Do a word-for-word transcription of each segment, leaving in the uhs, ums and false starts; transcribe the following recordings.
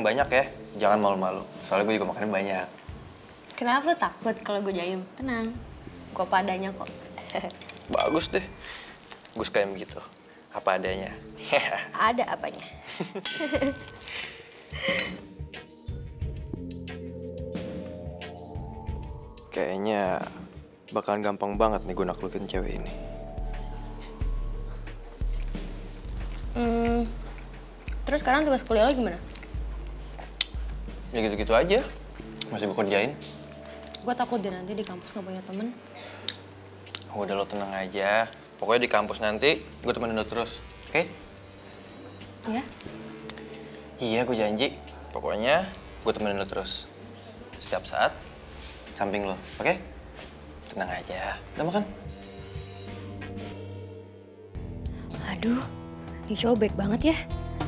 yang banyak ya. Jangan malu-malu. Soalnya gue juga makannya banyak. Kenapa lu takut kalau gue jaim? Tenang, gue padanya kok. Bagus deh. Gue suka yang begitu. Apa adanya. Ada apanya. Kayaknya bakalan gampang banget nih gue naklukin cewek ini. Hmm, terus sekarang tugas kuliah lo gimana? Ya gitu-gitu aja. Masih gue kerjain. Gue takut deh nanti di kampus gak punya temen. Udah lo tenang aja. Pokoknya di kampus nanti gue temenin lo terus. Oke? Okay? Iya? Iya, gue janji. Pokoknya gue temenin lo terus. Setiap saat, samping lo. Oke? Okay? Tenang aja. Udah makan? Aduh, ini cowok baik banget ya.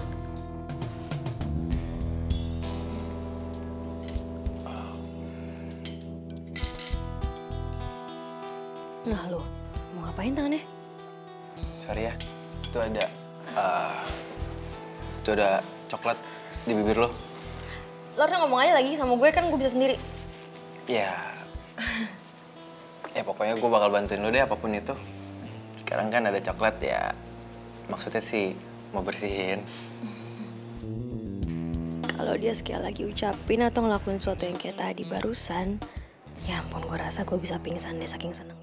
Nah lo, mau ngapain tangannya? Sorry ya, itu ada, uh, itu ada coklat di bibir lo. Lo harusnya ngomong aja lagi sama gue, kan gue bisa sendiri. Ya, ya pokoknya gue bakal bantuin lo deh apapun itu. Sekarang kan ada coklat ya, maksudnya sih mau bersihin. Kalau dia sekali lagi ucapin atau ngelakuin sesuatu yang kayak tadi barusan, ya ampun gue rasa gue bisa pingsan deh saking seneng.